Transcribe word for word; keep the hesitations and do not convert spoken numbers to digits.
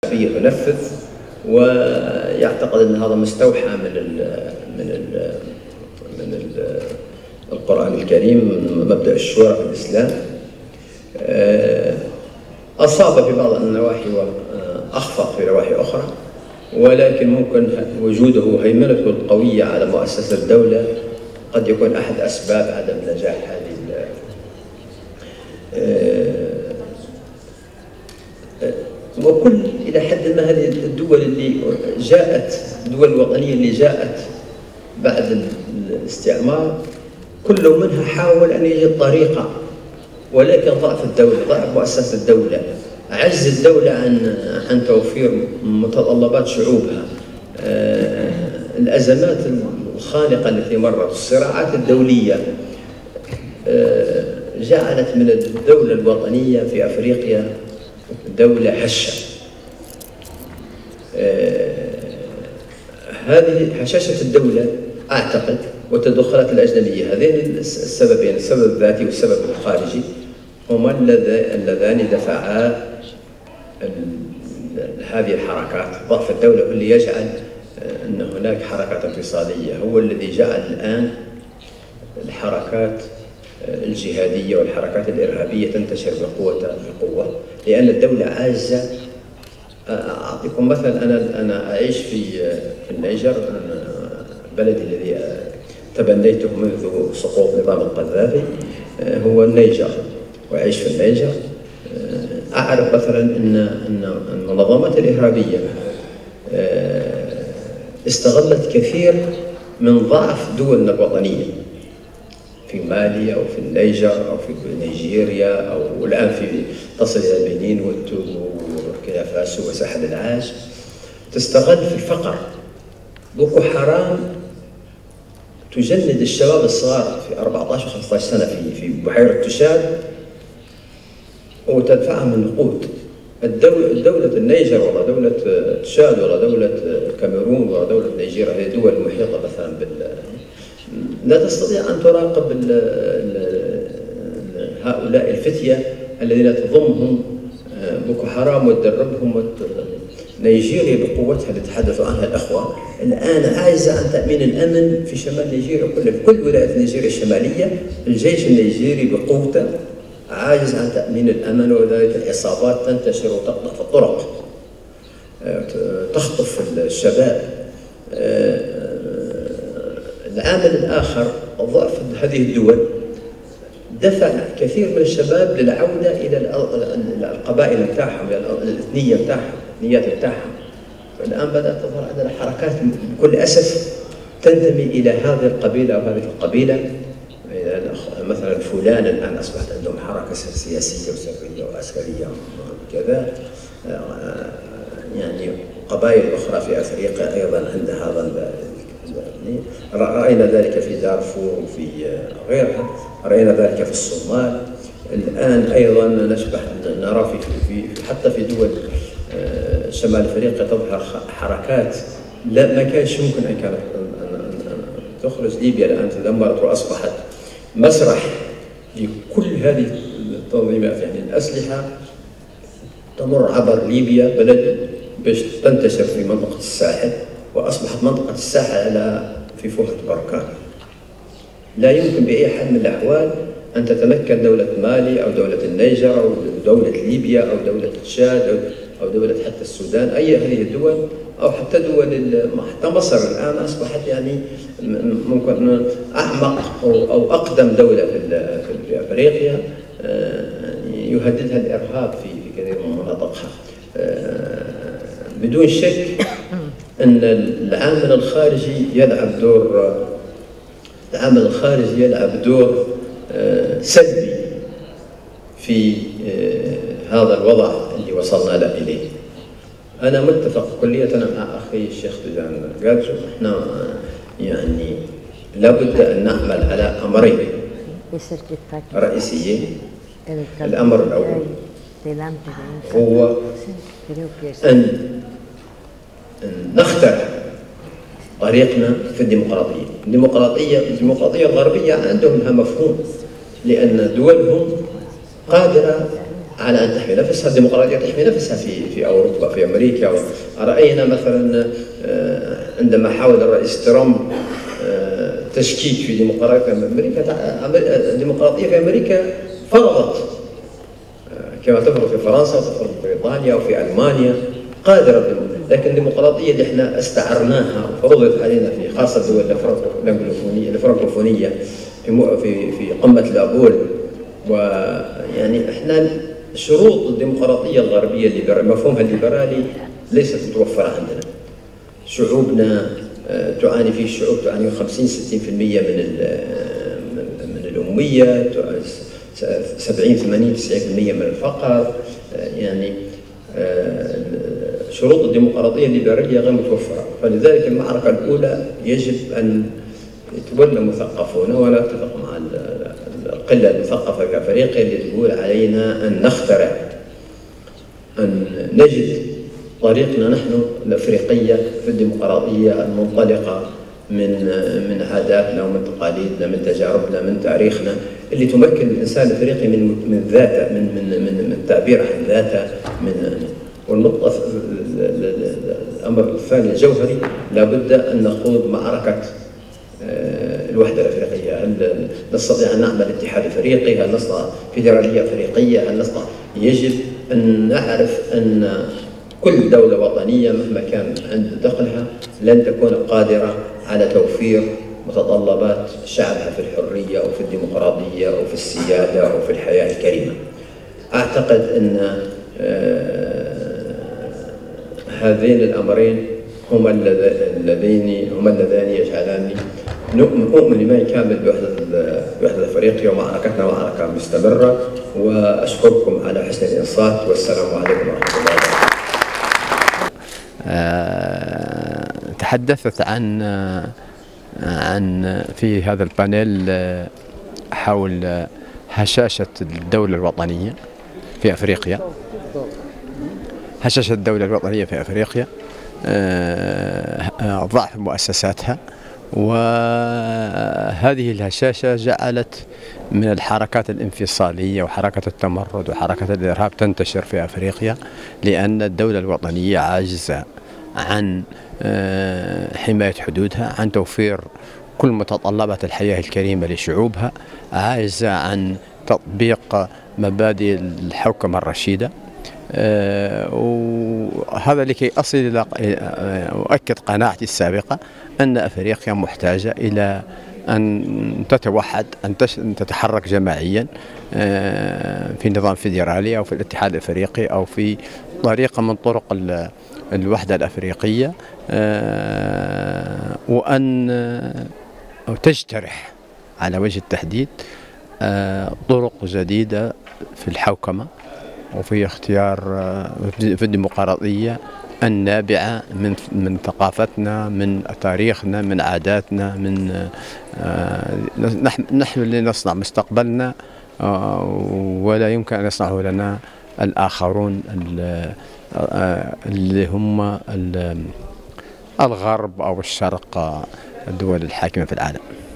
ينفذ، ويعتقد أن هذا مستوحى من ال من ال من ال القرآن الكريم، من مبدأ الشورى في الإسلام. أصاب في بعض النواحي وأخفق في نواحي أخرى، ولكن ممكن وجوده وهيمنته القوية على مؤسسة الدولة قد يكون أحد أسباب عدم نجاح هذه وكل إلى حد ما هذه الدول اللي جاءت، الدول الوطنية اللي جاءت بعد الاستعمار، كل منها حاول أن يجد طريقة، ولكن ضعف الدولة، ضعف مؤسسة الدولة، عجز الدولة عن عن توفير متطلبات شعوبها، الأزمات الخانقة التي مرت، الصراعات الدولية جعلت من الدولة الوطنية في أفريقيا دولة هشة. هذه هشاشة الدولة أعتقد وتدخلات الأجنبية، هذين السببين، السبب الذاتي والسبب الخارجي، هما اللذان دفعا هذه الحركات. ضعف الدولة هو اللي يجعل أن هناك حركات انفصالية، هو الذي جعل الآن الحركات الجهادية والحركات الإرهابية تنتشر بقوة بقوة، لأن الدولة عاجزة. أعطيكم مثل، أنا أنا أعيش في في النيجر، بلدي الذي تبنيته منذ سقوط نظام القذافي هو النيجر، وأعيش في النيجر. أعرف مثلا أن أن المنظمات الإرهابية استغلت كثير من ضعف دولنا الوطنية في مالي أو في النيجر أو في نيجيريا، أو الآن في تصل إلى البنين والتوغو وبوركينا فاسو وساحل العاج. تستغل في الفقر. بوكو حرام تجند الشباب الصغار في أربعة عشر وخمسة عشر سنة في في بحيرة تشاد وتدفعهم النقود. الدولة دولة النيجر ولا دولة تشاد ولا دولة الكاميرون ولا دولة نيجيريا، هي دول محيطة مثلا بال لا تستطيع أن تراقب ال ال هؤلاء الفتية الذين تضمهم بوكو حرام وتدربهم. نيجيريا بقوتها اللي تحدثوا عنها الأخوة الآن عاجزة عن تأمين الأمن في شمال نيجيريا كلها، في كل ولايات نيجيريا الشمالية. الجيش النيجيري بقوته عاجز عن تأمين الأمن، وذلك العصابات تنتشر وتقطع في الطرق، تخطف الشباب. العامل الآخر ضعف هذه الدول دفع كثير من الشباب للعودة إلى القبائل بتاعهم، إلى الإثنية بتاعهم، الإثنيات بتاعهم. فالآن بدأت تظهر عندنا حركات بكل أسف تنتمي إلى هذه القبيلة أو هذه القبيلة. مثلا فلان الآن أصبحت عندهم حركة سياسية وسرية وعسكرية وكذا. يعني قبائل أخرى في أفريقيا أيضا عندها هذا. رأينا ذلك في دارفور وفي غيرها، رأينا ذلك في الصومال. الآن أيضا نشبه نرى في حتى في دول شمال أفريقيا تظهر حركات لا ما كانش ممكن أن كانت تخرج. ليبيا الآن تدمرت وأصبحت مسرح لكل هذه التنظيمات. يعني الأسلحة تمر عبر ليبيا بلد باش تنتشر في منطقة الساحل، وأصبحت منطقة الساحل على في فوهة بركان. لا يمكن بأي حال من الأحوال أن تتمكن دولة مالي أو دولة النيجر أو دولة ليبيا أو دولة تشاد أو دولة حتى السودان، أي هذه الدول، أو حتى دول حتى مصر الآن أصبحت يعني ممكن أعمق أو أقدم دولة في أفريقيا يهددها الإرهاب في كثير من مناطقها. بدون شك أن العامل الخارجي يلعب دور العامل الخارجي يلعب دور سلبي في هذا الوضع اللي وصلنا له إليه. أنا متفق كلية مع أخي الشيخ تيجان قادر. إحنا يعني لابد أن نعمل على أمرين رئيسيين. الأمر الأول هو أن نخترع طريقنا في الديمقراطية. الديمقراطية الديمقراطية الغربية عندهم لها مفهوم، لأن دولهم قادرة على أن تحمي نفسها، الديمقراطية تحمي نفسها في في أوروبا في أمريكا. رأينا مثلا عندما حاول الرئيس ترامب تشكيك في ديمقراطية أمريكا، الديمقراطية في أمريكا فرضت كما تفرض في فرنسا وتفرض في بريطانيا وفي ألمانيا، قادرة. لكن الديمقراطية اللي احنا استعرناها وفرضت علينا في خاصة الدول الفرنكوفونية في في في قمة لابول، ويعني احنا شروط الديمقراطية الغربية الليبرالية مفهومها الليبرالي ليست متوفرة عندنا. شعوبنا تعاني فيه الشعوب تعاني خمسين ستين بالمئة من من الأمية، سبعين ثمانين تسعين بالمئة من الفقر. يعني شروط الديمقراطية الليبرالية غير متوفرة، فلذلك المعركة الأولى يجب أن يتولى مثقفون، ولا أتفق مع القلة المثقفة كأفريقيا اللي تقول علينا أن نخترع، أن نجد طريقنا نحن الأفريقية في الديمقراطية المنطلقة من من عاداتنا ومن تقاليدنا، من تجاربنا، من تاريخنا، اللي تمكن الإنسان الأفريقي من من ذاته، من من من من التعبير عن ذاته. من والنقطة الأمر الثاني الجوهري، لابد أن نخوض معركة الوحدة الأفريقية. هل نستطيع أن نعمل اتحاد أفريقي؟ هل نصنع فيدرالية أفريقية؟ هل نصنع؟ يجب أن نعرف أن كل دولة وطنية مهما كان عند دخلها لن تكون قادرة على توفير متطلبات شعبها في الحرية أو في الديمقراطية أو في السيادة أو في الحياة الكريمة. أعتقد أن هذين الأمرين هما اللذين هما اللذان يجعلاني نؤمن إيمان كامل بوحدة بوحدة أفريقيا، ومعركتنا معركة مستمرة. وأشكركم على حسن الإنصات، والسلام عليكم ورحمة الله وبركاته. أه تحدثت عن عن في هذا البانيل حول هشاشة الدولة الوطنية في أفريقيا، هشاشة الدولة الوطنية في أفريقيا، أه ضعف مؤسساتها، وهذه الهشاشة جعلت من الحركات الانفصالية وحركة التمرد وحركة الإرهاب تنتشر في أفريقيا، لأن الدولة الوطنية عاجزة عن حماية حدودها، عن توفير كل متطلبات الحياة الكريمة لشعوبها، عاجزة عن تطبيق مبادئ الحوكمة الرشيدة. وهذا لكي أصل إلى أؤكد قناعتي السابقة أن أفريقيا محتاجة إلى أن تتوحد، أن تتحرك جماعيا في نظام فيدرالي أو في الاتحاد الأفريقي أو في طريقة من طرق الوحدة الأفريقية، وأن تجترح على وجه التحديد طرق جديدة في الحوكمة وفي اختيار في الديمقراطية النابعة من من ثقافتنا، من تاريخنا، من عاداتنا، من نحن اللي نصنع مستقبلنا، ولا يمكن أن يصنعه لنا الآخرون اللي هم الغرب أو الشرق، الدول الحاكمة في العالم.